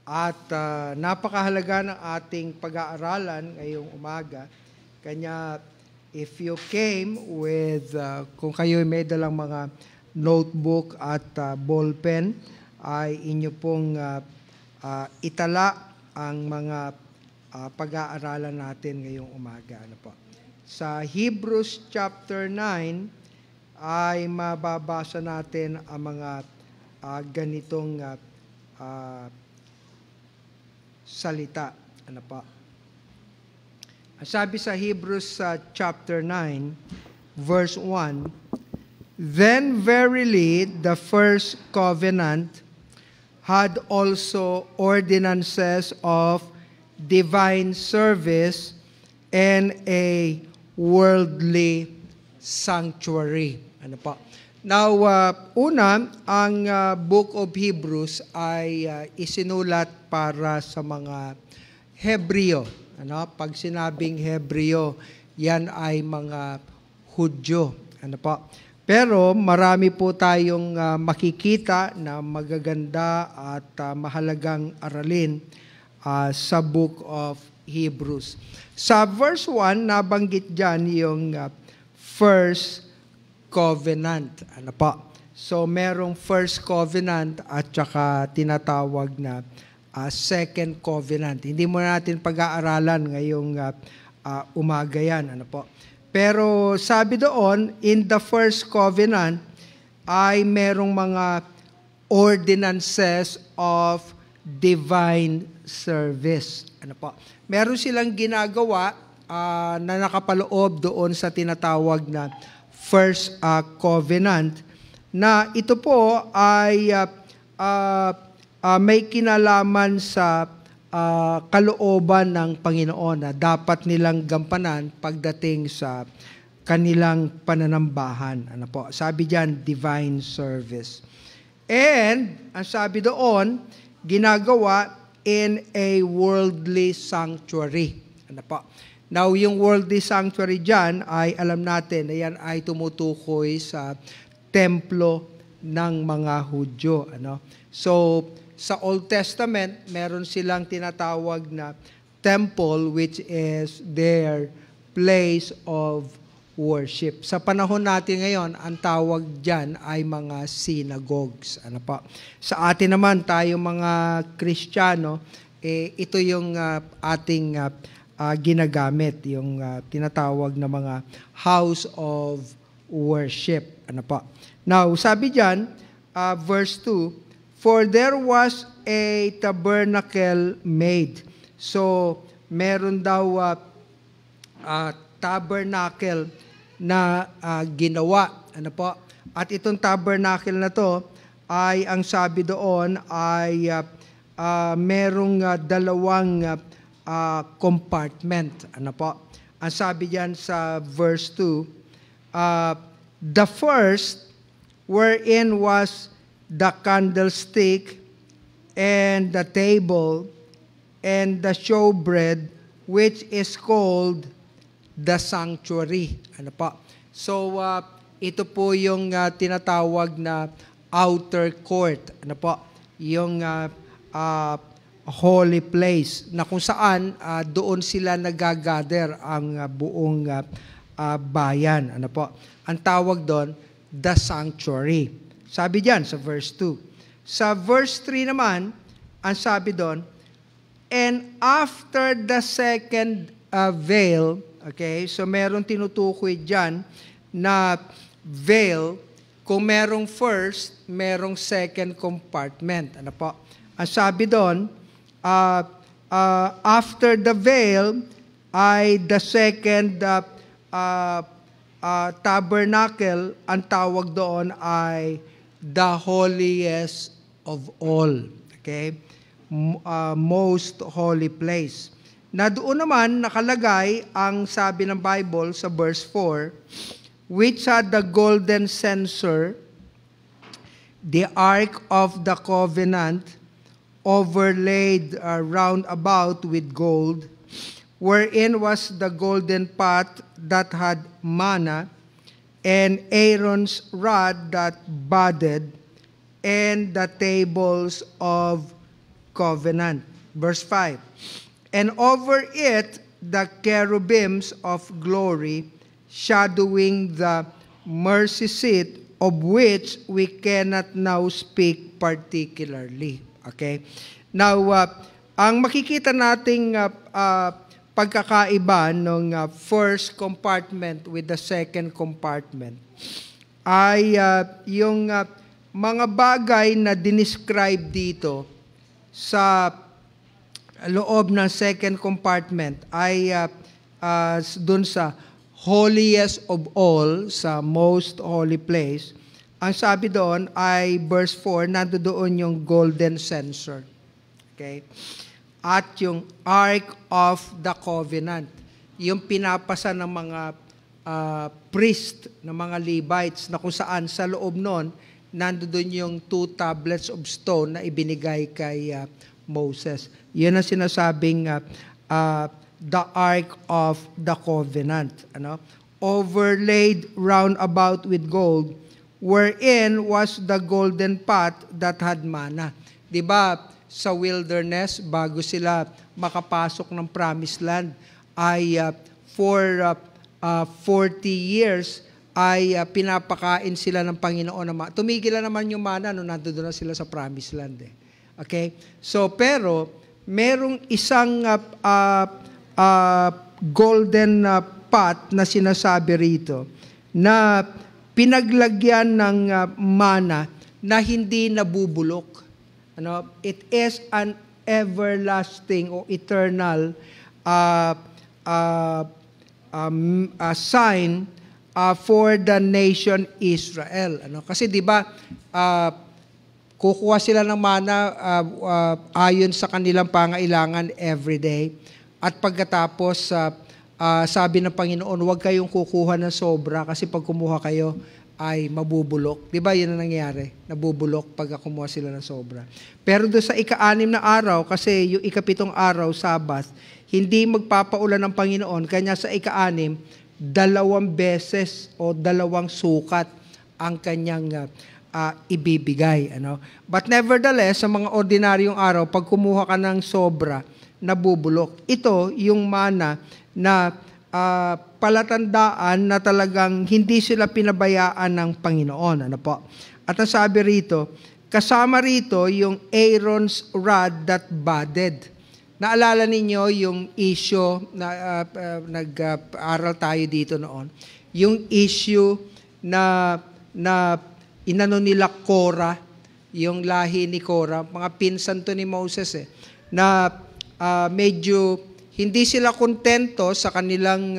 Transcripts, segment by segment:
At napakahalaga ng ating pag-aaralan ngayong umaga. Kanya if you came with, kung kayo may dalang mga notebook at ballpen, ay inyo pong itala ang mga pag-aaralan natin ngayong umaga. Ano po? Sa Hebrews chapter 9 ay mababasa natin ang mga ganitong salita. Ano pa? Sabi sa Hebrews chapter 9, verse 1, "Then verily the first covenant had also ordinances of divine service and a worldly sanctuary." Ano pa? Now, una, ang Book of Hebrews ay isinulat para sa mga Hebreo. Ano? Pag sinabing Hebreo, yan ay mga Hudyo. Ano po? Pero marami po tayong makikita na magaganda at mahalagang aralin sa Book of Hebrews. Sa verse 1, nabanggit dyan yung first covenant. Ano pa? So, merong first covenant at saka tinatawag na second covenant. Hindi mo natin pag-aaralan ngayong umaga yan. Ano po? Pero sabi doon, in the first covenant, ay merong mga ordinances of divine service. Ano po? Meron silang ginagawa na nakapaloob doon sa tinatawag na first covenant, na ito po ay may kinalaman sa kalooban ng Panginoon na dapat nilang gampanan pagdating sa kanilang pananambahan. Ano po? Sabi diyan, divine service. And, ang sabi doon, ginagawa in a worldly sanctuary. Ano po? Now, yung worldly sanctuary dyan ay alam natin na yan ay tumutukoy sa templo ng mga Hudyo. Ano? So, sa Old Testament, meron silang tinatawag na temple which is their place of worship. Sa panahon natin ngayon, ang tawag dyan ay mga synagogues. Ano pa? Sa atin naman, tayo mga Kristiyano, ito yung ating ginagamit, yung tinatawag na mga house of worship. Ano pa? Now, sabi dyan, verse 2, "For there was a tabernacle made." So, meron daw tabernacle na ginawa. Ano po? At itong tabernacle na to ay, ang sabi doon ay merong dalawang compartment. Ano po? Ang sabi diyan sa verse 2, "The first wherein was the candlestick and the table and the showbread, which is called the sanctuary." Ano po? So, ito po yung tinatawag na outer court. Ano po? Yung holy place na kung saan doon sila nagagather ang buong bayan. Ano po? Ang tawag doon, the sanctuary. Sabi diyan sa verse 2. Sa verse 3 naman, ang sabi doon, "And after the second veil," okay, so merong tinutukoy diyan na veil. Kung merong first, merong second compartment. Ano po? Ang sabi doon, after the veil ay the second tabernacle, ang tawag doon ay the holiest of all. Okay? Most holy place. Na doon naman nakalagay ang sabi ng Bible sa verse 4, "Which had the golden censer, the ark of the covenant, overlaid round about with gold, wherein was the golden pot that had manna, and Aaron's rod that budded, and the tables of covenant. Verse 5. And over it, the cherubims of glory, shadowing the mercy seat, of which we cannot now speak particularly. Okay? Now, ang makikita nating pagkakaiba ng first compartment with the second compartment ay yung mga bagay na dinescribe dito sa loob ng second compartment ay dun sa holiest of all, sa most holy place. Ang sabi doon ay verse 4, nandoon yung golden censer. Okay? At yung Ark of the Covenant, yung pinapasa ng mga priest, ng mga Levites, na kung saan sa loob nun, nandoon yung 2 tablets of stone na ibinigay kay Moses. Yun ang sinasabing the Ark of the Covenant, overlaid round about with gold, wherein was the golden pot that had manna. Diba, sa wilderness, bago sila makapasok ng promised land, ay for 40 years, ay pinapakain sila ng Panginoon. Tumigil na naman yung mana nung nandoon na sila sa promised land. Okay? So, pero, merong isang golden pot na sinasabi rito na pinaglagyan ng mana na hindi nabubulok. It is an everlasting o eternal sign for the nation Israel. Kasi di ba kukuha sila ng mana ayon sa kanilang pangailangan every day. At pagkatapos, sabi ng Panginoon, huwag kayong kukuha ng sobra kasi pag kumuha kayo ay mabubulok. Di ba yun ang nangyari? Nabubulok pag kumuha sila ng sobra. Pero doon sa ika-6 na araw, kasi yung ika-7 araw, Sabbath, hindi magpapaulan ng Panginoon, kanya sa ika-6, 2 beses o 2 sukat ang kanyang ibibigay. But nevertheless, sa mga ordinaryong araw, pag kumuha ka ng sobra, nabubulok. Ito yung mana na palatandaan na talagang hindi sila pinabayaan ng Panginoon. At ang sabi rito, kasama rito yung Aaron's rod that budded. Naalala ninyo yung issue na nag-aral tayo dito noon. Yung issue na inano nila Korah, yung lahi ni Korah, mga pinsan to ni Moses na medyo hindi sila kontento sa kanilang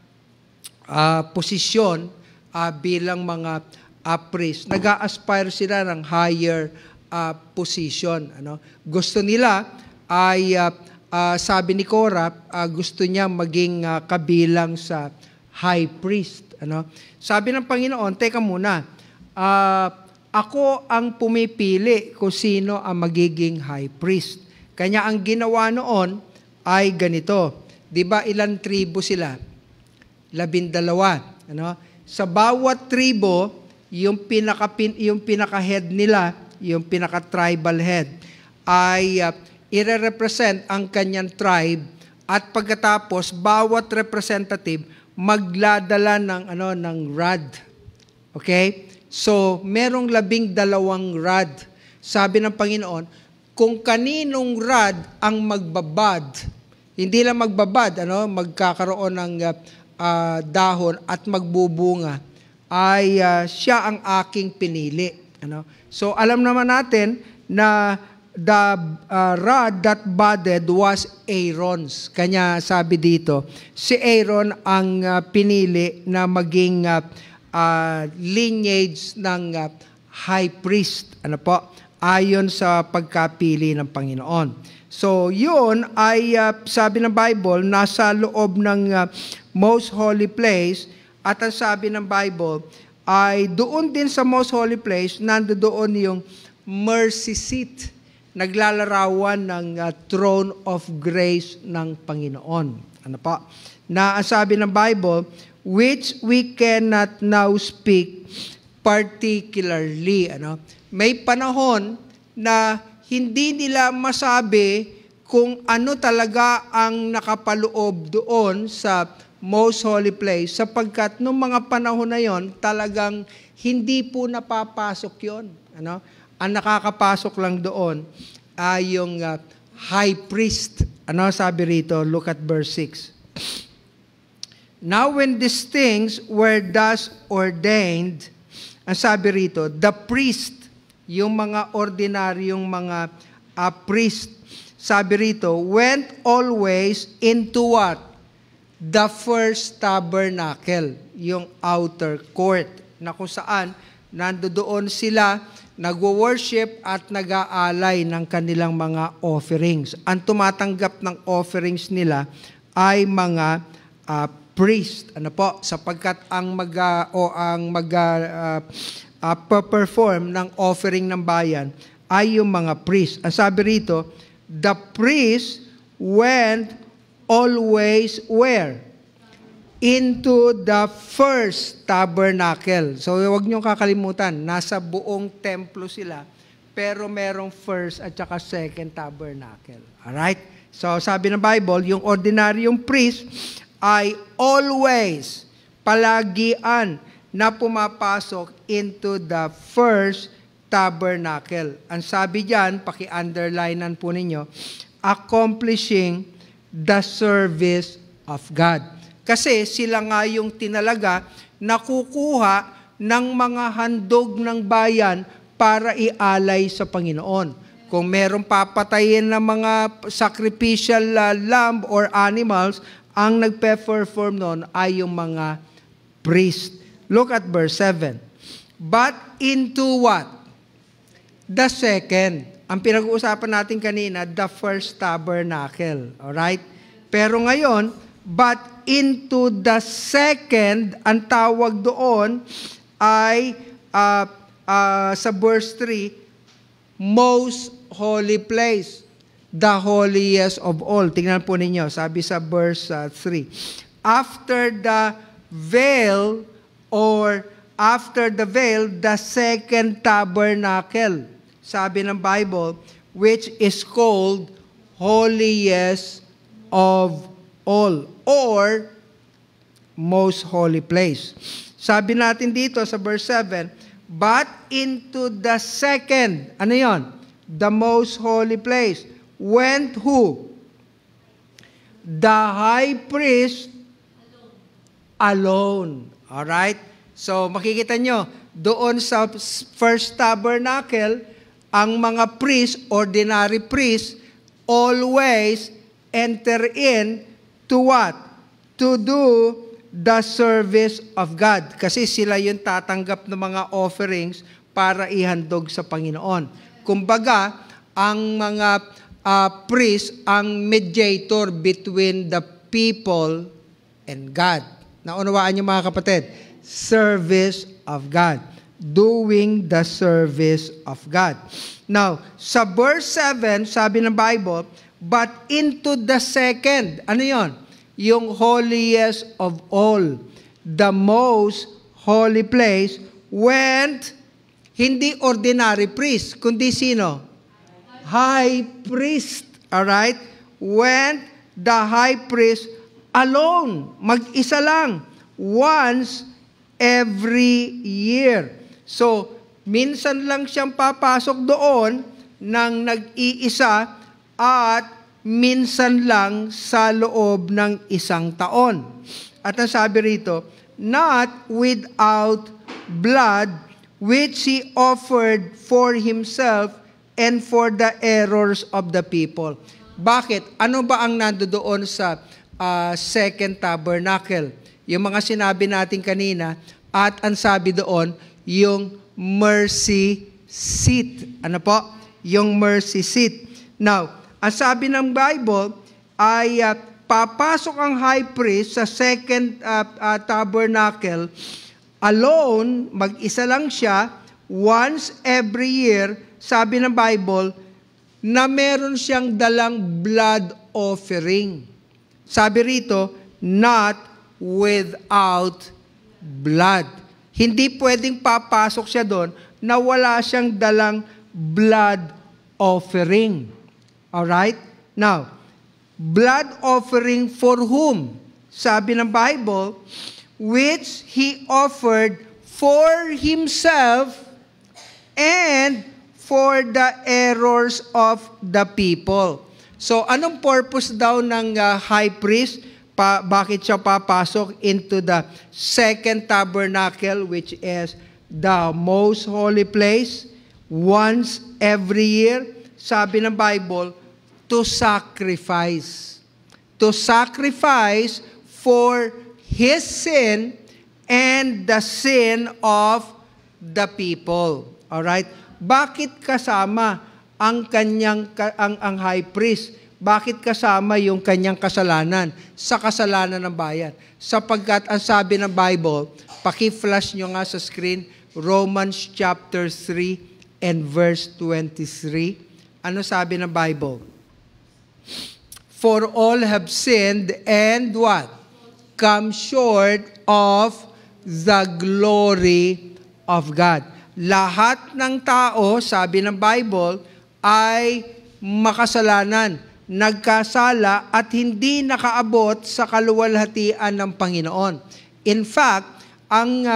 posisyon bilang mga priest. Nag-a-aspire sila ng higher position. Gusto nila ay, sabi ni Korah, gusto niya maging kabilang sa high priest. Sabi ng Panginoon, teka muna, ako ang pumipili kung sino ang magiging high priest. Kanya ang ginawa noon ay ganito. Di ba ilang tribo sila? 12. Sa bawat tribo, yung pinaka-head nila, yung pinaka-tribal head, ay ire-represent ang kanyang tribe at pagkatapos, bawat representative magladala ng rod. Okay? So, merong 12 rod. Sabi ng Panginoon, kung kaninong rod ang magbabad, hindi lang magbabad, magkakaroon ng dahon at magbubunga, ay siya ang aking pinili. So alam naman natin na the rod that budded was Aaron's. Kanya sabi dito, si Aaron ang pinili na maging lineage ng high priest. Ayon sa pagkapili ng Panginoon. So, yun ay, sabi ng Bible, nasa loob ng most holy place, at ang sabi ng Bible, ay doon din sa most holy place, nandoon yung mercy seat, naglalarawan ng throne of grace ng Panginoon. Na ang sabi ng Bible, which we cannot now speak particularly. May panahon na hindi nila masabi kung ano talaga ang nakapaloob doon sa most holy place, sapagkat nung mga panahon na yon, talagang hindi po napapasok yon. Ano? Ang nakakapasok lang doon ay yung high priest. Ano sabi rito? Look at verse 6. Now when these things were thus ordained, ang sabi rito, the priest, yung mga ordinaryong mga priest, sabi rito, went always into what? The first tabernacle, yung outer court, na kung saan nandoon sila nagwo-worship at nag-aalay ng kanilang mga offerings. Ang tumatanggap ng offerings nila ay mga priest. Ano po? Sapagkat ang perform ng offering ng bayan ay yung mga priest. Ang sabi rito, the priest went always where? Into the first tabernacle. So huwag niyong kakalimutan, nasa buong templo sila, pero merong first at saka second tabernacle. Alright? So sabi ng Bible, yung ordinaryong priest ay always, palagian na pumapasok into the first tabernacle. Ang sabi diyan, paki-underlinean po ninyo, accomplishing the service of God. Kasi sila nga yung tinalaga na kukuha ng mga handog ng bayan para ialay sa Panginoon. Kung merong papatayin na mga sacrificial lamb or animals, ang nagpe-perform noon ay yung mga priest. Look at verse 7. But into what? The second. Ang pinag-uusapan natin kanina, the first tabernacle. Alright? Pero ngayon, but into the second, ang tawag doon ay, sa verse 3, most holy place. The holiest of all. Tingnan po ninyo, sabi sa verse 3. After the veil, or after the veil, the second tabernacle. Sabi ng Bible, which is called holiest of all, or most holy place. Sabi natin dito sa verse 7, but into the second, ano yon? The most holy place, went who? The high priest alone. Alright? So makikita nyo, doon sa first tabernacle, ang mga priest, ordinary priest, always enter in to what? To do the service of God. Kasi sila yung tatanggap ng mga offerings para ihandog sa Panginoon. Kumbaga, ang mga priest, ang mediator between the people and God. Naunawaan niyo mga kapatid? Service of God. Doing the service of God. Now, sa verse 7, sabi ng Bible, but into the second, ano yon? Yung holiest of all, the most holy place, went, hindi ordinary priest, kundi sino? High priest. Alright? Went the high priest alone, mag-isa lang, once every year. So, minsan lang siyang papasok doon nang nag-iisa at minsan lang sa loob ng isang taon. At ang sabi rito, not without blood which he offered for himself and for the errors of the people. Bakit? Ano ba ang nandoon sa second tabernacle? Yung mga sinabi natin kanina, at ang sabi doon, yung mercy seat. Ano po? Yung mercy seat. Now, ang sabi ng Bible ay papasok ang high priest sa second tabernacle alone, mag-isa lang siya, once every year, sabi ng Bible, na meron siyang dalang blood offering. Sabi rito, not without blood. Hindi pwedeng papasok siya doon na wala siyang dalang blood offering. Alright? Now, blood offering for whom? Sabi ng Bible, which He offered for Himself and for the errors of the people. So, anong purpose daw ng high priest? Bakit siya papasok into the second tabernacle, which is the most holy place, once every year? Sabi ng Bible, to sacrifice. To sacrifice for his sin and the sin of the people. Alright? Bakit kasama ang ang high priest? Bakit kasama yung kanyang kasalanan sa kasalanan ng bayan? Sapagkat ang sabi ng Bible, paki-flash nyo nga sa screen, Romans chapter 3 and verse 23. Ano sabi ng Bible? For all have sinned and what? Come short of the glory of God. Lahat ng tao, sabi ng Bible, ay makasalanan, nagkasala at hindi nakaabot sa kaluwalhatian ng Panginoon. In fact, ang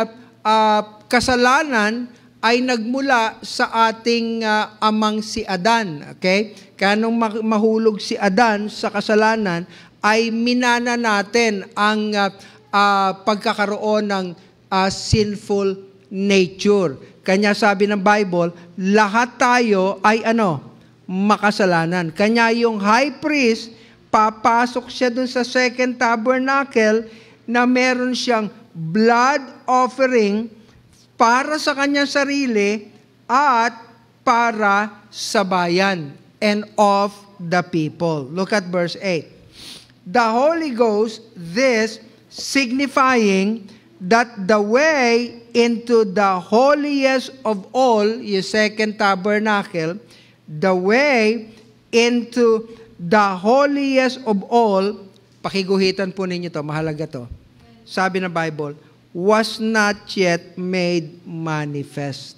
kasalanan ay nagmula sa ating amang si Adan. Okay? Kaya nung mahulog si Adan sa kasalanan, ay minana natin ang pagkakaroon ng sinful nature. Kanya sabi ng Bible, lahat tayo ay makasalanan. Kanya yung high priest, papasok siya dun sa second tabernacle na meron siyang blood offering para sa kanyang sarili at para sa bayan and of the people. Look at verse 8. The Holy Ghost, this signifying that the way into the holiest of all, yung second tabernacle, the way into the holiest of all, pakiguhitan po ninyo to, mahalaga to. Sabi ng Bible, was not yet made manifest.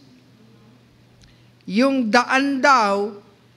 Yung daan daw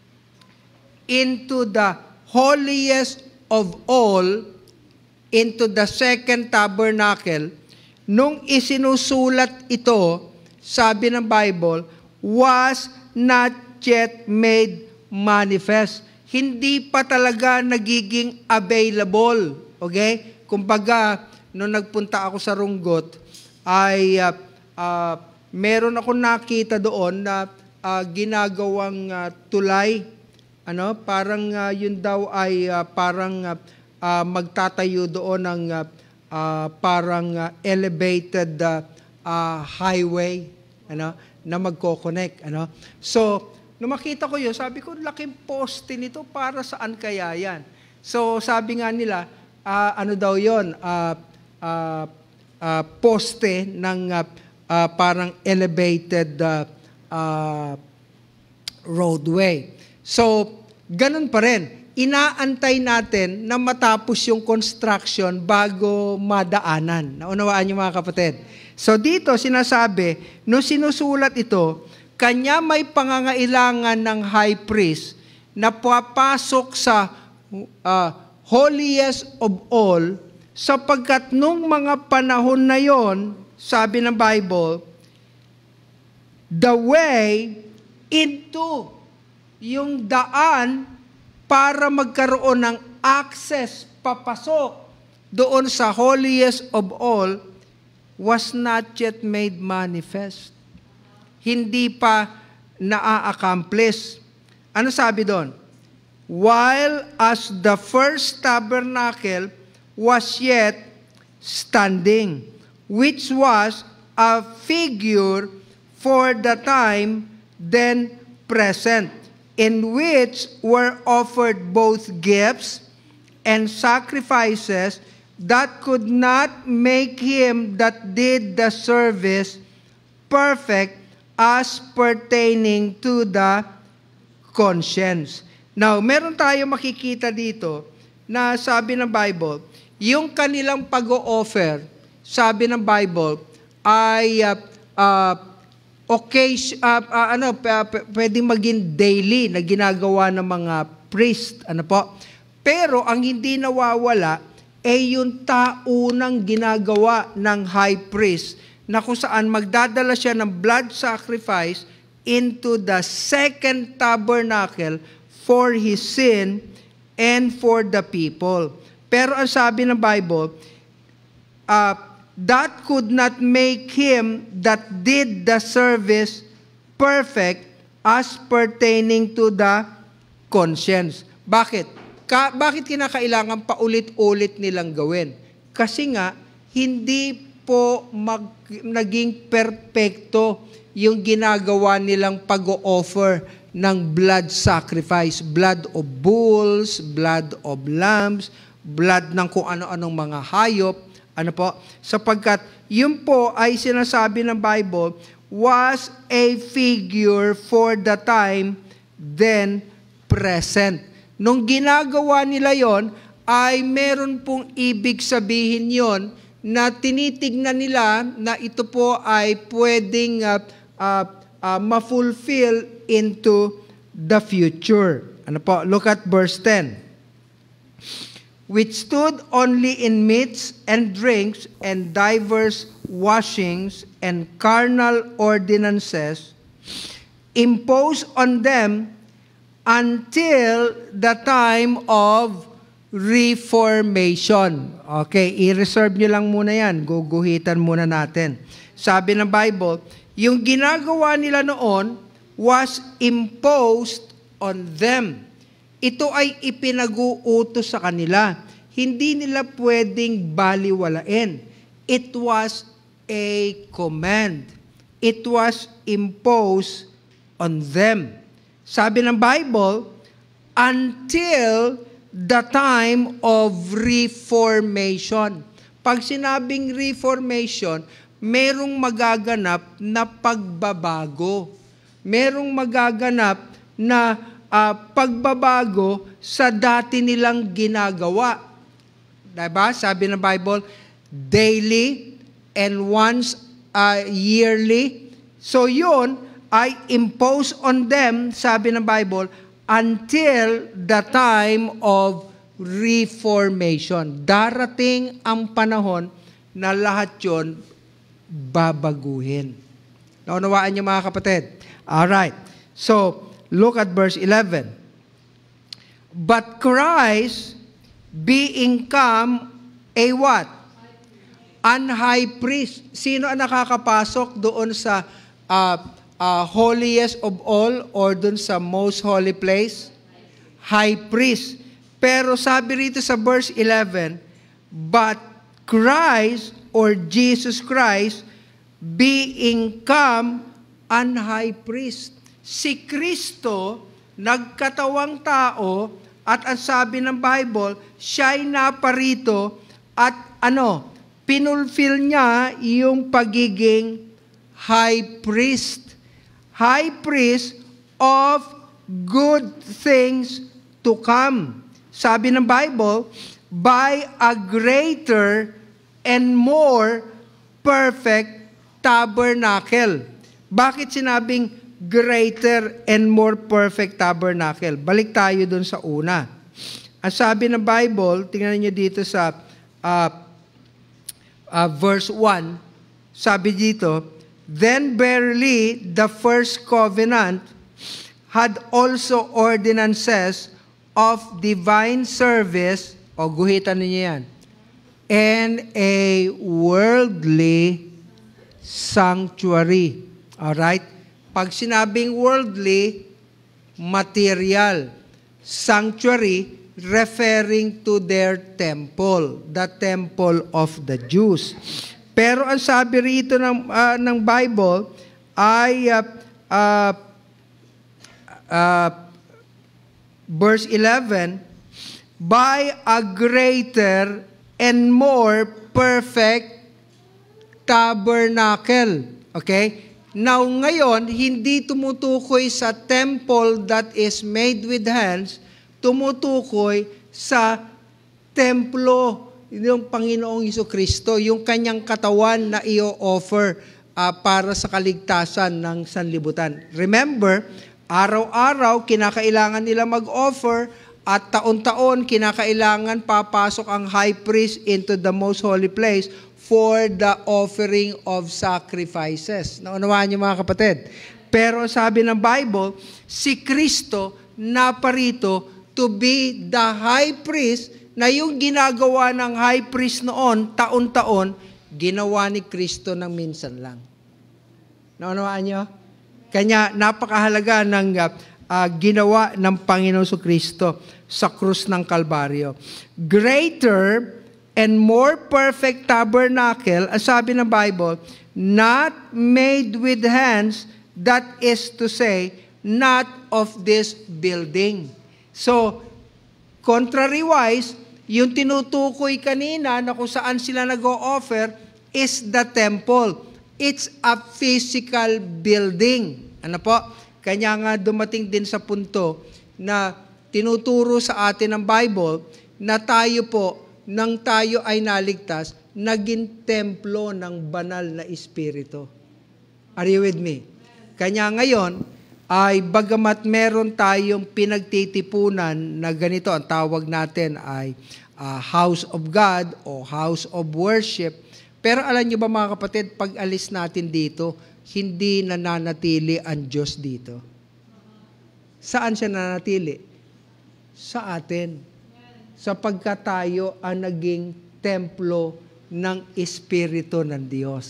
into the holiest of all, into the second tabernacle, nung isinusulat ito, sabi ng Bible, was not yet made manifest. Hindi pa talaga nagiging available. Okay? Kumbaga, nung nagpunta ako sa Runggot, ay meron ako nakita doon na ginagawang tulay. Parang yun daw ay parang magtatayo doon ng parang elevated highway na magko-connect. So, nung makita ko yun, sabi ko, laking poste nito, para saan kaya yan? So, sabi nga nila, daw yun, poste ng parang elevated roadway. So, ganun pa rin. Inaantay natin na matapos yung construction bago madaanan. Naunawaan niyo mga kapatid? So, dito sinasabi, nung sinusulat ito, kanya may pangangailangan ng high priest na papasok sa holiest of all, sapagkat nung mga panahon na yon, sabi ng Bible, the way into yung daan para magkaroon ng access, papasok doon sa holiest of all, was not yet made manifest. Hindi pa na-accomplish. Ano sabi doon? While as the first tabernacle was yet standing, which was a figure for the time then present, in which were offered both gifts and sacrifices that could not make him that did the service perfect as pertaining to the conscience. Now, meron tayo makikita dito na sabi ng Bible, yung kanilang pag-o-offer, sabi ng Bible, ay pwedeng maging daily na ginagawa ng mga priest, Pero ang hindi nawawala ay yung taunang ginagawa ng high priest na kung saan magdadala siya ng blood sacrifice into the second tabernacle for his sin and for the people. Pero ang sabi ng Bible, that could not make him that did the service perfect as pertaining to the conscience. Bakit? Bakit kinakailangan paulit-ulit nilang gawin? Kasi nga, hindi po naging perpekto yung ginagawa nilang pag-o-offer ng blood sacrifice. Blood of bulls, blood of lambs, blood ng kung ano-anong mga hayop. Sapagkat yun po ay sinasabi ng Bible was a figure for the time then present. Nung ginagawa nila yon, ay meron pong ibig sabihin yon na tinitignan nila na ito po ay pwedeng ma-fulfill into the future. Look at verse 10. Which stood only in meats and drinks and divers washings and carnal ordinances imposed on them until the time of Reformation. Okay, i-reserve nyo lang muna yan. Guguhitan muna natin. Sabi ng Bible, yung ginagawa nila noon was imposed on them. Ito ay ipinag-uutos sa kanila. Hindi nila pwedeng baliwalain. It was a command. It was imposed on them. Sabi ng Bible, until the time of Reformation. Pag sinabing Reformation, merong magaganap na pagbabago. Merong magaganap na pagbabago sa dati nilang ginagawa. Diba? Sabi ng Bible, daily and once yearly. So yun ay imposed on them, sabi ng Bible, until the time of Reformation. Darating ang panahon na lahat yun babaguhin. Naunawaan niyo mga kapatid? Alright. So, look at verse 11. But Christ, being come a what? An high priest. Sino ang nakakapasok doon sa holiest of all or dun sa most holy place? High priest. Pero sabi rito sa verse 11, but Christ or Jesus Christ being come an high priest. Si Kristo nagkatawang tao at ang sabi ng Bible, siya'y naparito at pinulfill niya yung pagiging high priest. High priest of good things to come. Sabi ng Bible, by a greater and more perfect tabernacle. Bakit sinabing greater and more perfect tabernacle? Balik tayo dun sa una. Ang sabi ng Bible, tingnan niyo dito sa verse 1, sabi dito, then verily the first covenant had also ordinances of divine service, guhitan niyo yan, and a worldly sanctuary. Alright? Pag sinabing worldly, material. Sanctuary, referring to their temple, the temple of the Jews. Pero ang sabi rito ng Bible ay verse 11, by a greater and more perfect tabernacle. Okay? Now, ngayon, hindi tumutukoy sa temple that is made with hands, tumutukoy sa templo yung Panginoong Jesucristo, yung kanyang katawan na i-offer para sa kaligtasan ng sanlibutan. Remember, araw-araw kinakailangan nila mag-offer at taon-taon kinakailangan papasok ang high priest into the most holy place for the offering of sacrifices. Naunawaan niyo mga kapatid? Pero sabi ng Bible, si Kristo naparito to be the high priest na yung ginagawa ng high priest noon, taon-taon, ginawa ni Kristo ng minsan lang. Naunawaan niyo? Kanya napakahalaga ng ginawa ng Panginoon Kristo sa krus ng Kalbaryo. Greater and more perfect tabernacle, ang sabi ng Bible, not made with hands, that is to say, not of this building. So, contrary-wise, yung tinutukoy kanina na kung saan sila nag-o-offer is the temple. It's a physical building. Ano po? Kanya nga dumating din sa punto na tinuturo sa atin ng Bible na tayo po, nang tayo ay naligtas, naging templo ng banal na Espiritu. Are you with me? Kanya ngayon, ay bagamat meron tayong pinagtitipunan na ganito, ang tawag natin ay house of God o house of worship. Pero alam niyo ba mga kapatid, pag alis natin dito, hindi nananatili ang Diyos dito. Saan siya nananatili? Sa atin. Sapagkat tayo ang naging templo ng Espiritu ng Diyos.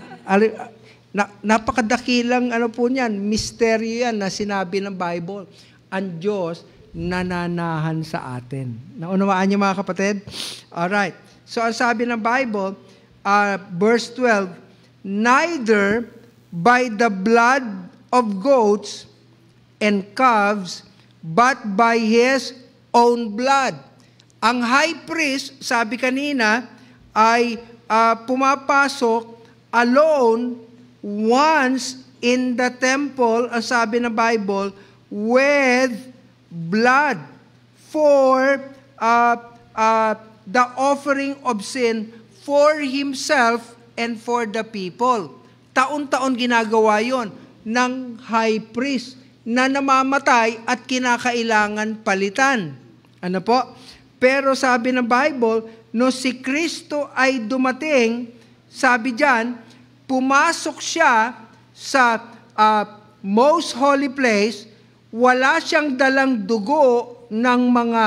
Napakadakilang po niyan, misteryo yan na sinabi ng Bible. Ang Diyos nananahan sa atin. Naunawaan niyo mga kapatid? Alright. So ang sabi ng Bible, verse 12, neither by the blood of goats and calves, but by His own blood. Ang high priest, sabi kanina, ay pumapasok alone once in the temple, ang sabi ng Bible, with blood for the offering of sin for himself and for the people. Taon-taon ginagawa yon ng high priest na namamatay at kinakailangan palitan. Ano po? Pero sabi ng Bible, no si Kristo ay dumating, sabi diyan, pumasok siya sa most holy place, wala siyang dalang dugo ng mga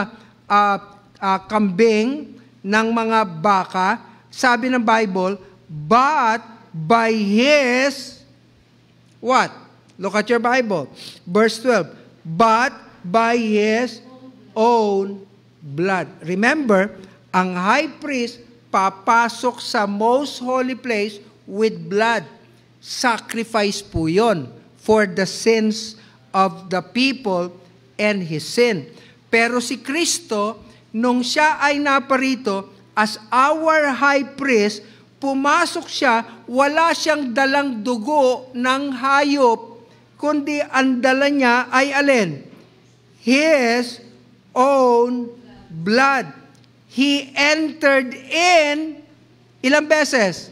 kambing, ng mga baka, sabi ng Bible, but by His, what? Look at your Bible. Verse 12, but by His own blood. Remember, ang high priest papasok sa most holy place with blood. Sacrifice po yun for the sins of the people and his sin. Pero si Kristo, nung siya ay naparito as our high priest, pumasok siya, wala siyang dalang dugo ng hayop, kundi ang dala niya ay alin? His own blood. He entered in, ilang beses?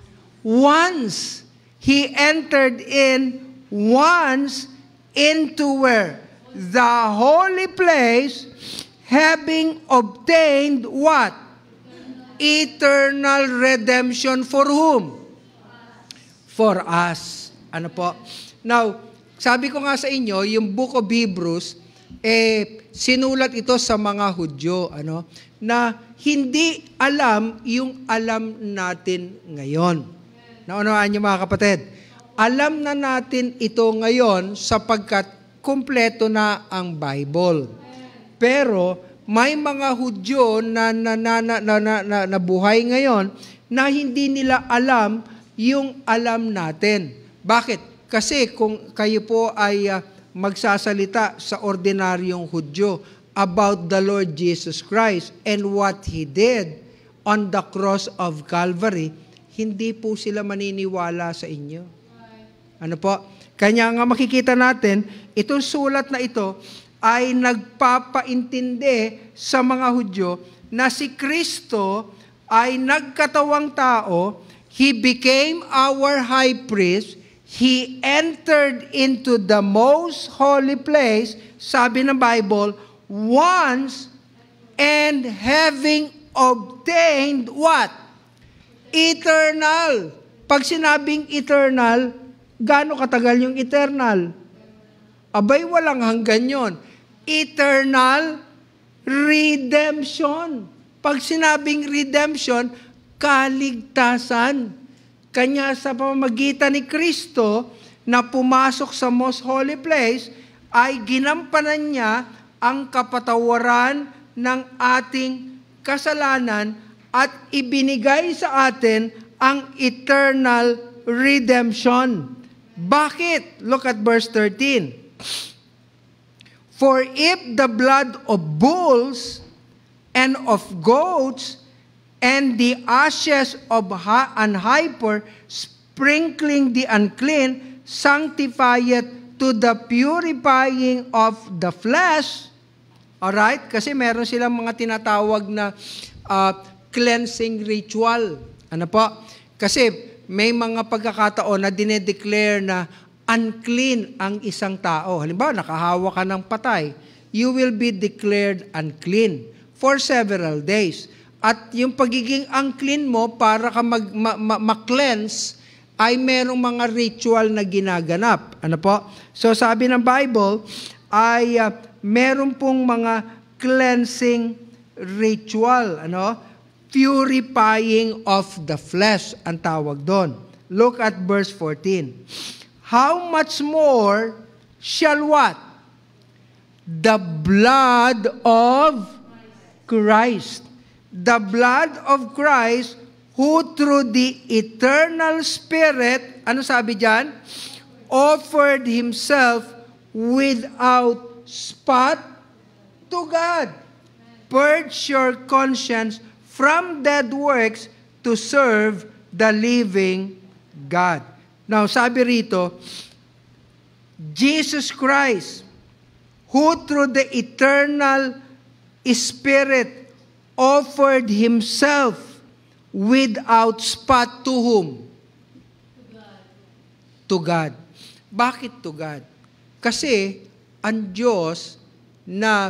Once. He entered in once into where? The holy place, having obtained what? Eternal redemption for whom? For us. Ano po? Now, sabi ko nga sa inyo, yung Book of Hebrews, sinulat ito sa mga Hudyo, na hindi alam yung alam natin ngayon. Naunawaan niyo mga kapatid? Alam na natin ito ngayon sapagkat kumpleto na ang Bible. Pero may mga Hudyo na buhay ngayon na hindi nila alam yung alam natin. Bakit? Kasi kung kayo po ay magsasalita sa ordinaryong Hudyo about the Lord Jesus Christ and what He did on the cross of Calvary, hindi po sila maniniwala sa inyo. Ano po? Kanya nga makikita natin, itong sulat na ito ay nagpapaintindi sa mga Hudyo na si Kristo ay nagkatawang tao, He became our high priest. He entered into the most holy place, sabi ng Bible, once and having obtained what? Eternal. Pag sinabing eternal, gaano katagal yung eternal? Abay, walang hanggan yon. Eternal redemption. Pag sinabing redemption, kaligtasan. Kanya sa pamamagitan ni Kristo na pumasok sa most holy place, ay ginampanan niya ang kapatawaran ng ating kasalanan at ibinigay sa atin ang eternal redemption. Bakit? Look at verse 13. For if the blood of bulls and of goats and the ashes of an heifer sprinkling the unclean sanctifieth to the purifying of the flesh. Alright? Kasi meron silang mga tinatawag na cleansing ritual. Ano po? Kasi may mga pagkakataon na dinedeclare na unclean ang isang tao. Halimbawa, nakahawa ka ng patay. You will be declared unclean for several days. At yung pagiging unclean mo para ka ma-cleanse ay merong mga ritual na ginaganap. Ano po? So sabi ng Bible ay meron pong mga cleansing ritual. Ano? Purifying of the flesh ang tawag doon. Look at verse 14. How much more shall what? The blood of Christ. The blood of Christ, who through the eternal Spirit, ano sabi dyan? Offered Himself without spot to God. Purge your conscience from dead works to serve the living God. Now, sabi rito, Jesus Christ, who through the eternal Spirit offered Himself without spot to whom? To God. Bakit to God? Kasi ang Diyos na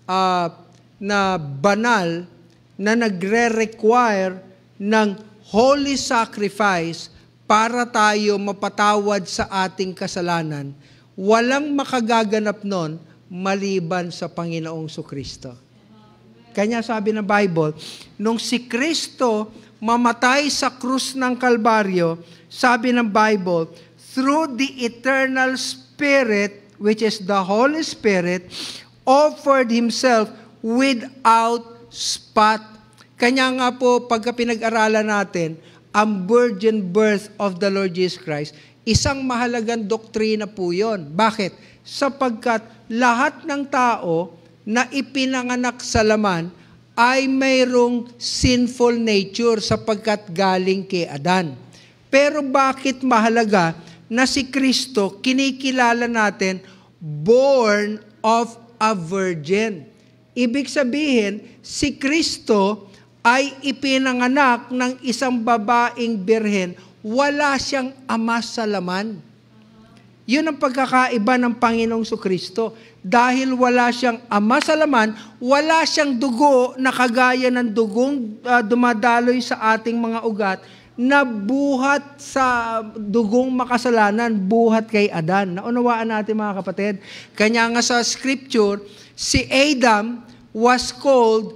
banal na nagre-require ng holy sacrifice para tayo mapatawad sa ating kasalanan, walang makagaganap nun maliban sa Panginoong Kristo. Kanya sabi ng Bible, nung si Kristo mamatay sa krus ng Kalbaryo, sabi ng Bible, through the eternal Spirit, which is the Holy Spirit, offered Himself without spot. Kanya nga po, pagka pinag-aralan natin, ang virgin birth of the Lord Jesus Christ, isang mahalagang doktrina po yun. Bakit? Sapagkat lahat ng tao na ipinanganak sa laman ay mayroong sinful nature sapagkat galing kay Adan. Pero bakit mahalaga na si Kristo kinikilala natin born of a virgin? Ibig sabihin, si Kristo ay ipinanganak ng isang babaeng birhen, wala siyang ama sa laman. Yun ang pagkakaiba ng Panginoong Kristo. Dahil wala siyang ama sa laman, wala siyang dugo na kagaya ng dugong dumadaloy sa ating mga ugat na buhat sa dugong makasalanan, buhat kay Adan. Naunawaan natin mga kapatid. Kanya nga sa scripture, si Adam was called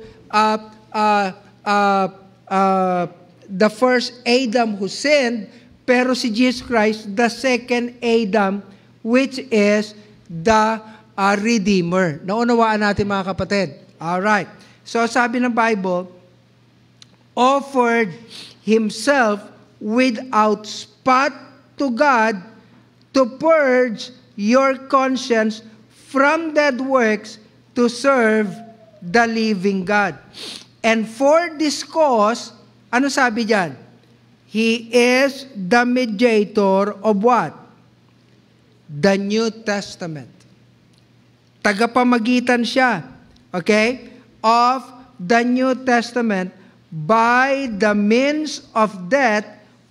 the first Adam who sinned, pero si Jesus Christ, the second Adam, which is the Redeemer. Naunawaan natin mga kapatid. Alright. So sabi ng Bible, offered Himself without spot to God to purge your conscience from dead works to serve the living God. And for this cause, ano sabi diyan? He is the mediator of what? The New Testament. Tagapamagitan siya, okay, of the New Testament by the means of death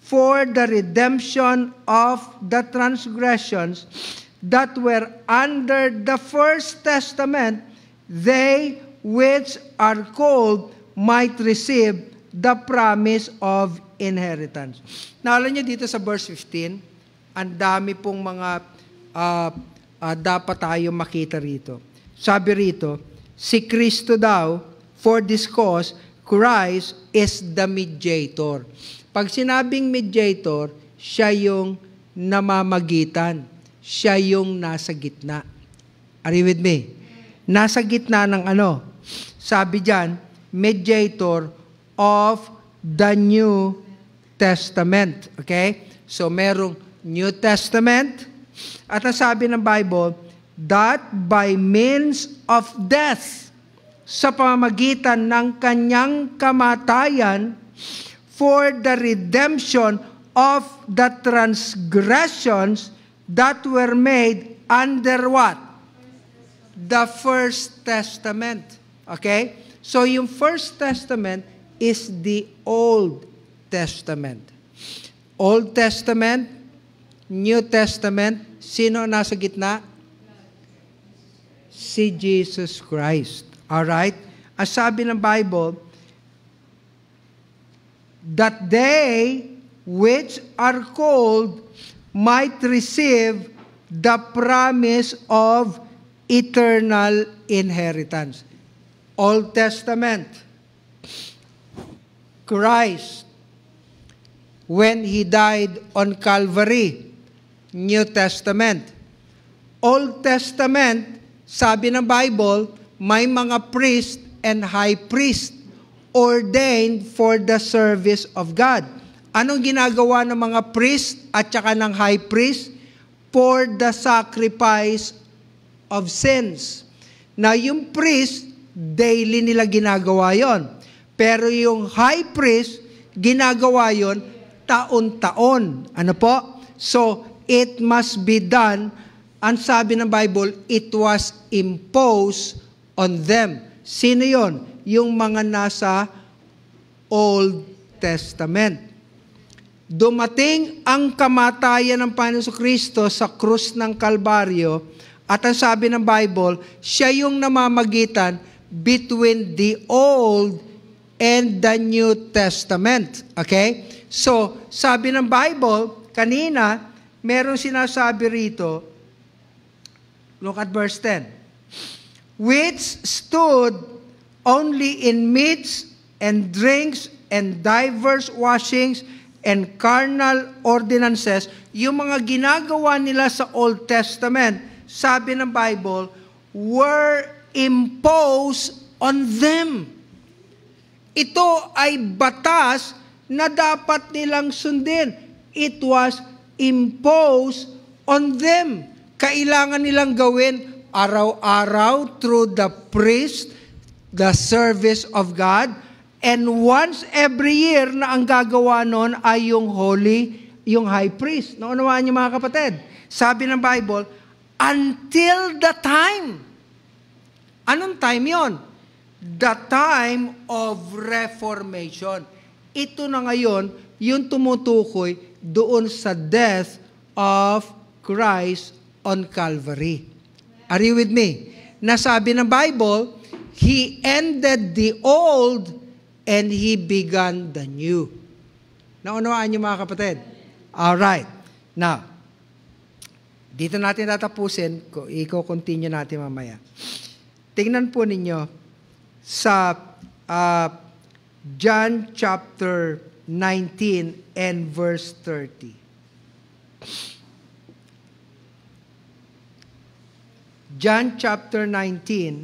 for the redemption of the transgressions that were under the first testament, they which are called might receive the promise of inheritance. Naalala niyo dito sa verse 15, ang dami pong mga dapat tayo makita rito. Sabi rito, si Kristo daw, for this cause, Christ is the mediator. Pag sinabing mediator, siya yung namamagitan. Siya yung nasa gitna. Are you with me? Nasa gitna ng ano? Sabi diyan, mediator of the New Testament. Okay? So, merong New Testament. At ang sabi ng Bible, that by means of death, sa pamamagitan ng kanyang kamatayan, for the redemption of the transgressions that were made under what? The First Testament. Okay? So, yung First Testament is the Old Testament. Old Testament, New Testament, sino nasa gitna? Si Jesus Christ. Alright? Ang sabi ng Bible, that they which are called might receive the promise of eternal inheritance. Old Testament, Christ, when He died on Calvary. New Testament. Old Testament, sabi ng Bible, may mga priest and high priest ordained for the service of God. Anong ginagawa ng mga priest at saka ng high priest? For the sacrifice of sins. Na yung priest, daily nila ginagawa yon. Pero yung high priest, ginagawa yon taon-taon. Ano po? So, it must be done. Ang sabi ng Bible, it was imposed on them. Sino yon? Yung mga nasa Old Testament. Dumating ang kamatayan ng Panginoon Kristo sa krus ng Kalbaryo, at ang sabi ng Bible, siya yung namamagitan between the Old and the New Testament. Okay? So, sabi ng Bible, kanina, merong sinasabi rito, look at verse 10, which stood only in meats and drinks and diverse washings and carnal ordinances. Yung mga ginagawa nila sa Old Testament, sabi ng Bible, were imposed on them. Ito ay batas na dapat nilang sundin. It was imposed on them. Kailangan nilang gawin araw-araw through the priest, the service of God, and once every year na ang gagawa nun ay yung holy, yung high priest. Naunawaan niyo mga kapatid? Sabi ng Bible, until the time. Anong time yon? The time of Reformation. Ito na ngayon, yung tumutukoy doon sa death of Christ on Calvary. Are you with me? Nasabi ng Bible, He ended the old and He began the new. Naunawaan niyo mga kapatid? Alright. Now, dito natin tatapusin, i-continue natin mamaya. Tingnan po ninyo sa John chapter 19 and verse 30. John chapter 19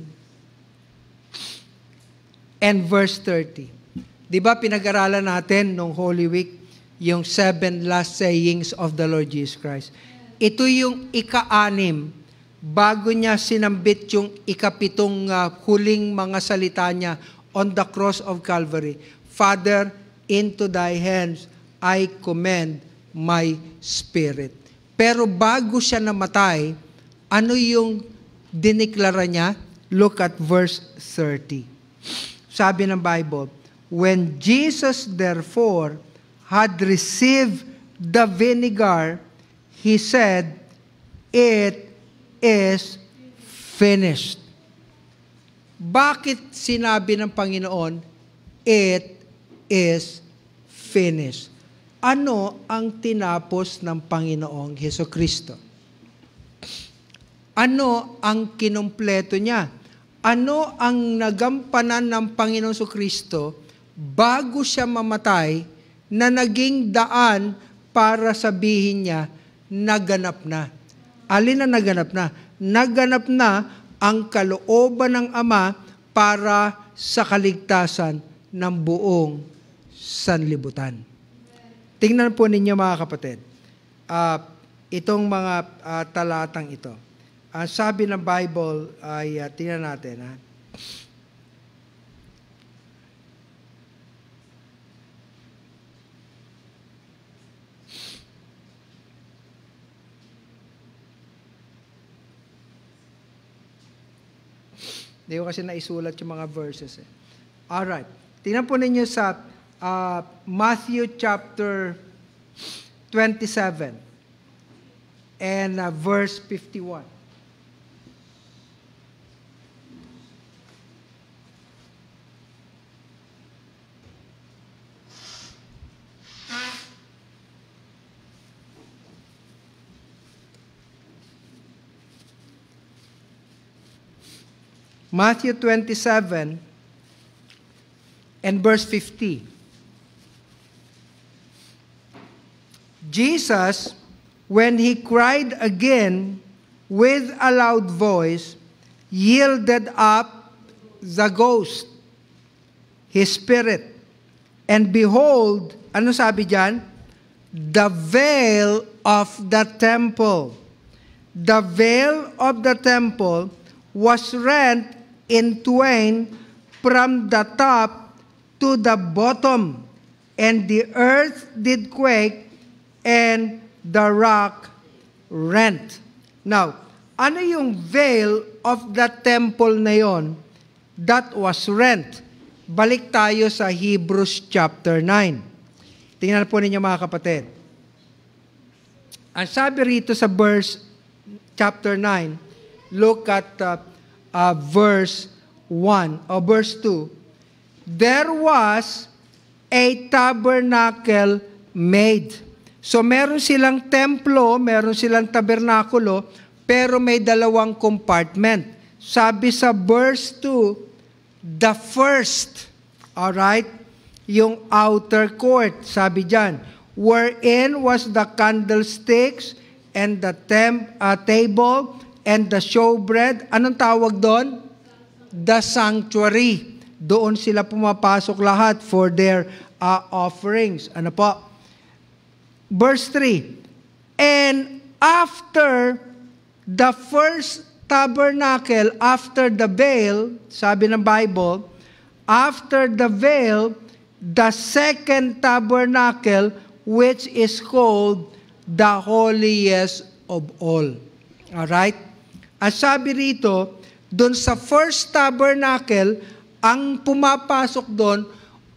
and verse 30. Di ba pinag-aralan natin nung Holy Week yung 7 last sayings of the Lord Jesus Christ? Ito yung ika-6 bago niya sinambit yung ikapitong huling mga salita niya on the cross of Calvary. Father, into thy hands I commend my spirit. Pero bago siya namatay, ano yung diniklara niya? Look at verse 30. Sabi ng Bible, when Jesus therefore had received the vinegar, he said, "It is finished." Bakit sinabi ng Panginoon, "It is finished"? Ano ang tinapos ng Panginoong Hesukristo? Ano ang kinumpleto niya? Ano ang nagampanan ng Panginoong Hesukristo bago siya mamatay na naging daan para sabihin niya, naganap na? Alin na naganap na? Naganap na ang kalooban ng Ama para sa kaligtasan ng buong sanlibutan. Tingnan po ninyo mga kapatid, itong mga talatang ito. Ang sabi ng Bible ay, tingnan natin. Hindi ko kasi naisulat yung mga verses. Alright. Tingnan po ninyo sa Matthew chapter 27 and verse 51. Matthew 27 and verse 50. Jesus, when he cried again with a loud voice, yielded up the ghost, his spirit. And behold, ano sabi diyan? The veil of the temple was rent in twain from the top to the bottom, and the earth did quake, and the rock rent. Now, ano yung veil of the temple na yon that was rent? Balik tayo sa Hebrews chapter 9. Tingnan po ninyo mga kapatid. Ang sabi rito sa chapter 9, look at verse 1 or verse 2. There was a tabernacle made. So meron silang templo, meron silang tabernakulo, pero may dalawang compartment. Sabi sa verse 2, the first, alright, yung outer court, sabi dyan, wherein was the candlesticks and the table and the showbread. Anong tawag doon? The sanctuary. Doon sila pumapasok lahat for their offerings. Ano po? Verse 3, and after the first tabernacle, after the veil, sabi ng Bible, after the veil, the second tabernacle, which is called the holiest of all. Alright? At sabi rito, doon sa first tabernacle, ang pumapasok doon,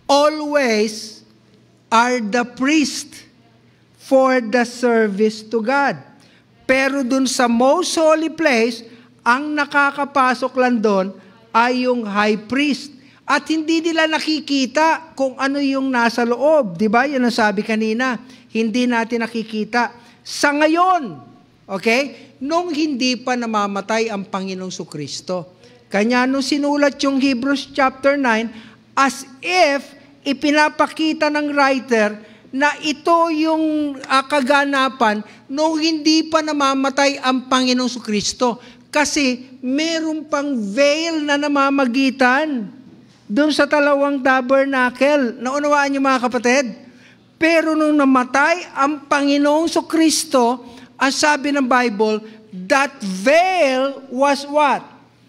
always are the priest for the service to God. Pero dun sa most holy place, ang nakakapasok lang doon ay yung high priest. At hindi nila nakikita kung ano yung nasa loob. Di ba? Yan ang sabi kanina. Hindi natin nakikita. Sa ngayon, okay? Nung hindi pa namamatay ang Panginoong Sukristo. Kanya nung sinulat yung Hebrews chapter 9, as if ipinapakita ng writer na ito yung kaganapan nung hindi pa namamatay ang Panginoong Sukristo. Kasi meron pang veil na namamagitan doon sa dalawang tabernacle. Naunawaan niyo mga kapatid? Pero nung namatay ang Panginoong Sukristo, ang sabi ng Bible, that veil was what?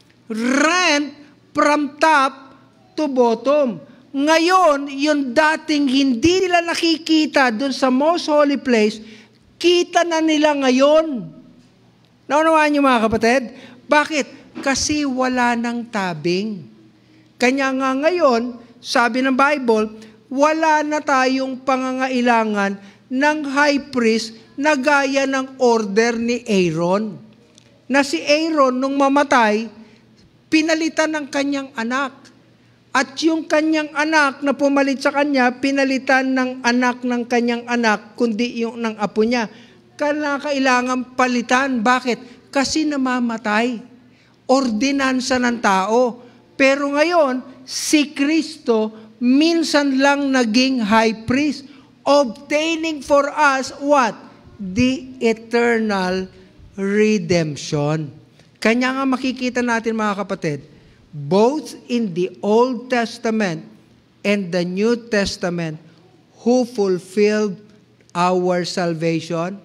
Rent from top to bottom. Ngayon, yung dating hindi nila nakikita doon sa most holy place, kita na nila ngayon. Naunawaan niyo mga kapatid? Bakit? Kasi wala nang tabing. Kanya nga ngayon, sabi ng Bible, wala na tayong pangangailangan ng high priest na gaya ng order ni Aaron. Na si Aaron, nung mamatay, pinalitan ng kanyang anak. At yung kanyang anak na pumalit sa kanya, pinalitan ng anak ng kanyang anak, kundi yung ng apo niya. Kailangan palitan. Bakit? Kasi namamatay. Ordinansa ng tao. Pero ngayon, si Kristo minsan lang naging high priest, obtaining for us what? The eternal redemption. Kanya nga makikita natin mga kapatid, both in the Old Testament and the New Testament, who fulfilled our salvation?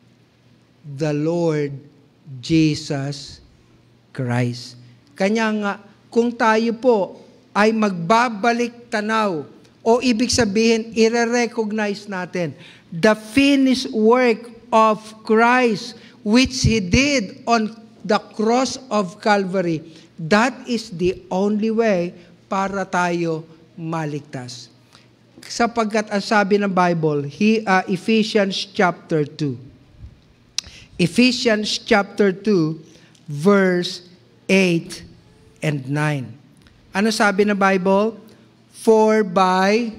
The Lord Jesus Christ. Kanya nga, kung tayo po ay magbabalik tanaw, o ibig sabihin, i-recognize natin the finished work of Christ which He did on the cross of Calvary. That is the only way para tayo maligtas. Sapagkat ang sabi ng Bible, Ephesians chapter 2. Ephesians chapter 2, verse 8 and 9. Ano sabi ng Bible? For by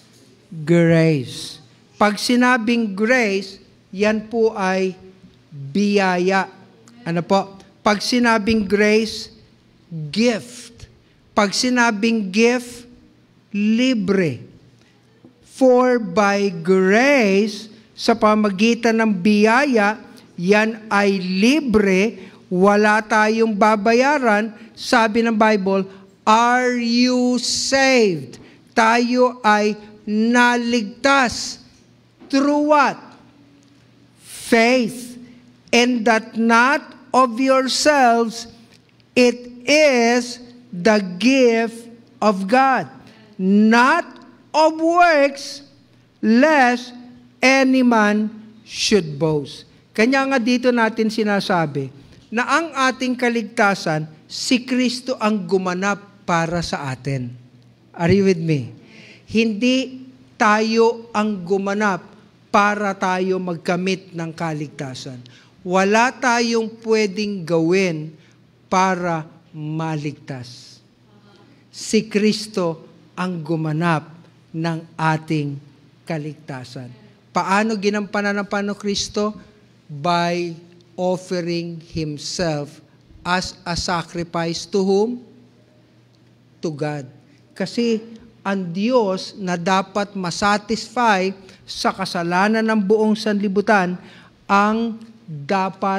grace. Pag sinabing grace, yan po ay biyaya. Ano po? Pag sinabing grace, gift. Pag sinabing gift, libre. For by grace, sa pamagitan ng biyaya, yan ay libre, wala tayong babayaran. Sabi ng Bible, are you saved? Tayo ay naligtas. Through what? Faith. And that not of yourselves, it is the gift of God. Not of works, lest any man should boast. Kanya nga dito natin sinasabi na ang ating kaligtasan, si Kristo ang gumanap para sa atin. Are you with me? Hindi tayo ang gumanap para tayo magkamit ng kaligtasan. Wala tayong pwedeng gawin para maligtas. Si Kristo ang gumanap ng ating kaligtasan. Paano ginampanan ng Kristo? By offering Himself as a sacrifice to whom? To God. Kasi ang Diyos na dapat masatisfy sa kasalanan ng buong sanlibutan ang dapat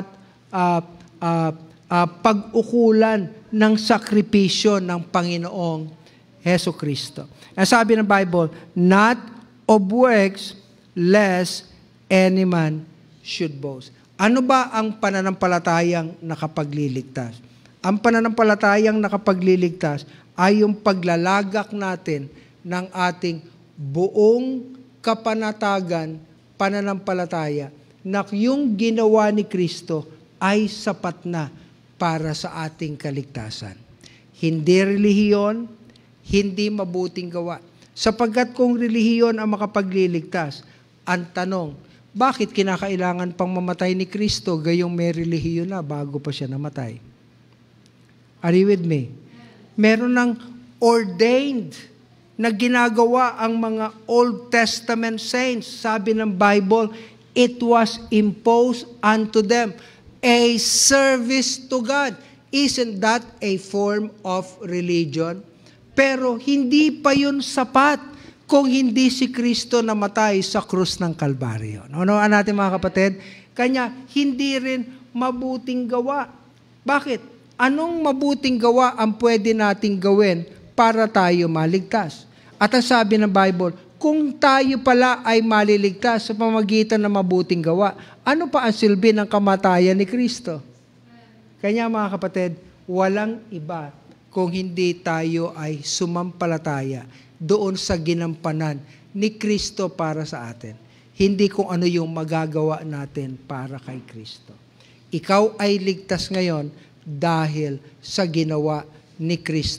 pag-ukulan ng sakripisyo ng Panginoong Heso Kristo. Ang sabi ng Bible, not of works, lest any man should boast. Ano ba ang pananampalatayang nakapagliligtas? Ang pananampalatayang nakapagliligtas ay yung paglalagak natin ng ating buong kapanatagan, pananampalataya, na yung ginawa ni Kristo ay sapat na para sa ating kaligtasan. Hindi relihiyon, hindi mabuting gawa. Sapagkat kung relihiyon ang makapagliligtas, ang tanong, bakit kinakailangan pang mamatay ni Kristo gayong may relihiyon na bago pa siya namatay? Are you with me? Meron ng ordained na ginagawa ang mga Old Testament saints. Sabi ng Bible, it was imposed unto them a service to God. Isn't that a form of religion? Pero hindi pa yun sapat kung hindi si Kristo namatay sa krus ng Kalbaryo. Ano natin mga kapatid? Kanya, hindi rin mabuting gawa. Bakit? Anong mabuting gawa ang pwede nating gawin para tayo maligtas? At ang sabi ng Bible, kung tayo pala ay maliligtas sa pamagitan ng mabuting gawa, ano pa ang silbi ng kamatayan ni Kristo? Kanya mga kapatid, walang iba kung hindi tayo ay sumampalataya doon sa ginampanan ni Kristo para sa atin. Hindi kung ano yung magagawa natin para kay Kristo. Ikaw ay ligtas ngayon dahil sa ginawa ni Kristo.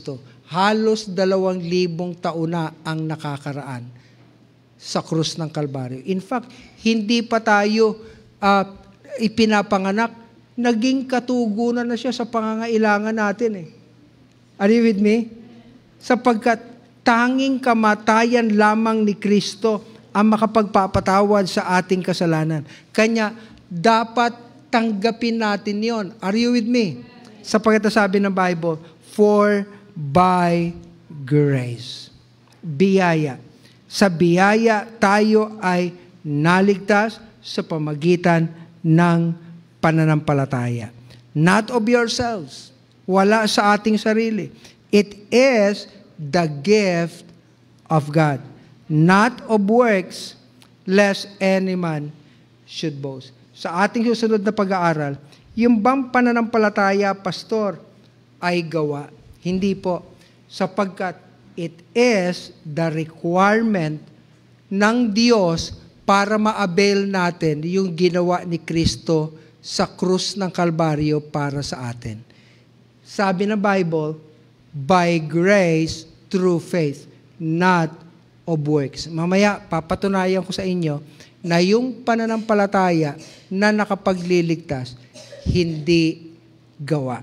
halos 2,000 taon na ang nakakaraan sa krus ng Kalbaryo. In fact, hindi pa tayo ipinapanganak, naging katugunan na siya sa pangangailangan natin eh. Are you with me? Sapagkat tanging kamatayan lamang ni Kristo ang makapagpapatawad sa ating kasalanan. Kanya, dapat tanggapin natin yon. Are you with me? Sapagkat sabi ng Bible, for by grace. Biyaya. Sa biyaya, tayo ay naligtas sa pamagitan ng pananampalataya. Not of yourselves. Wala sa ating sarili. It is the gift of God. Not of works, lest any man should boast. Sa ating susunod na pag-aaral, yung bang pananampalataya, pastor, ay gawa. Hindi po. Sapagkat it is the requirement ng Diyos para ma-avail natin yung ginawa ni Kristo sa krus ng Kalbaryo para sa atin. Sabi ng Bible, by grace through faith, not of works. Mamaya, papatunayan ko sa inyo na yung pananampalataya na nakapagliligtas, hindi gawa.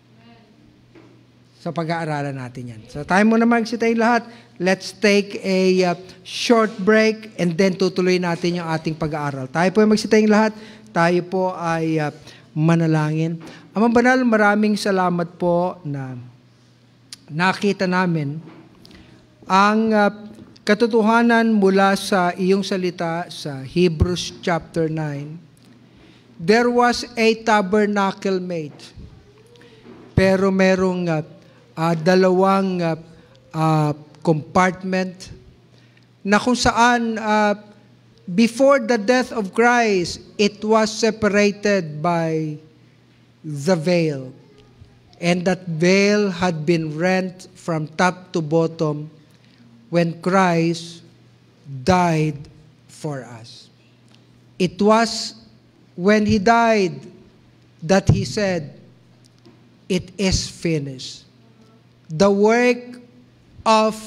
Sa pag-aaralan natin yan. So tayo muna magsitayin lahat. Let's take a short break and then tutuloy natin yung ating pag-aaral. Tayo po ay magsitayin lahat. Tayo po ay manalangin. Amang Banal, maraming salamat po na nakita namin ang katotohanan mula sa iyong salita sa Hebrews chapter 9. There was a tabernacle made. Pero merong dalawang compartment na kung saan before the death of Christ, it was separated by the veil. And that veil had been rent from top to bottom when Christ died for us. It was when He died that He said, "It is finished." The work of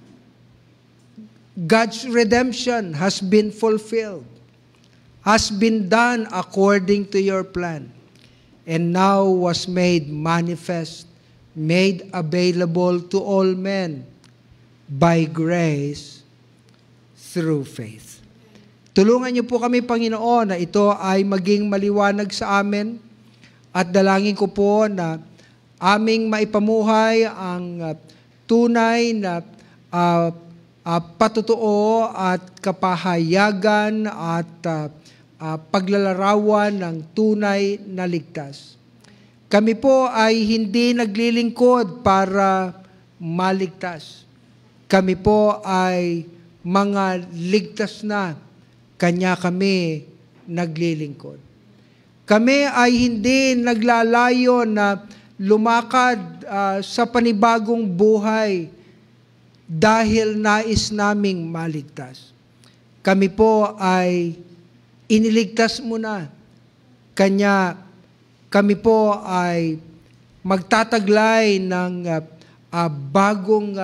God's redemption has been fulfilled, has been done according to your plan, and now was made manifest, made available to all men by grace through faith. Tulungan niyo po kami, Panginoon, na ito ay maging maliwanag sa amin, at dalangin ko po na aming maipamuhay ang tunay na patutuo at kapahayagan at paglalarawan ng tunay na ligtas. Kami po ay hindi naglilingkod para maligtas. Kami po ay mga ligtas na, kanya kami naglilingkod. Kami ay hindi naglalayo na lumakad sa panibagong buhay dahil nais naming maligtas. Kami po ay iniligtas mo na. Kanya kami po ay magtataglay ng bagong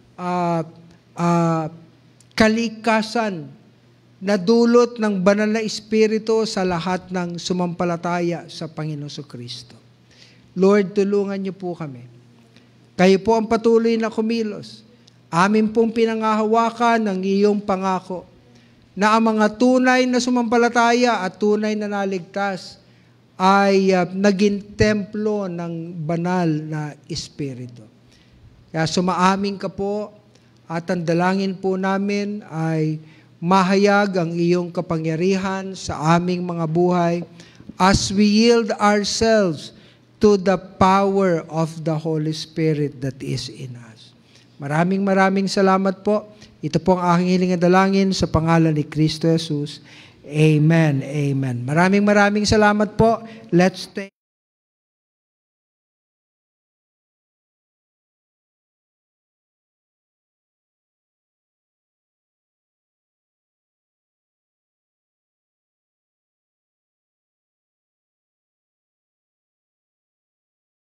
kalikasan na dulot ng banal na Espiritu sa lahat ng sumampalataya sa Panginoong Kristo. Lord, tulungan niyo po kami. Kayo po ang patuloy na kumilos. Amin pong pinangahawakan ng iyong pangako na ang mga tunay na sumampalataya at tunay na naligtas ay naging templo ng banal na Espiritu. Kaya sumaamin ka po at ang dalangin po namin ay mahayag ang iyong kapangyarihan sa aming mga buhay as we yield ourselves to the power of the Holy Spirit that is in us. Maraming salamat po. Ito po ang aking hiling at dalangin sa pangalan ni Kristo Jesus. Amen. Amen. Maraming salamat po. Let's take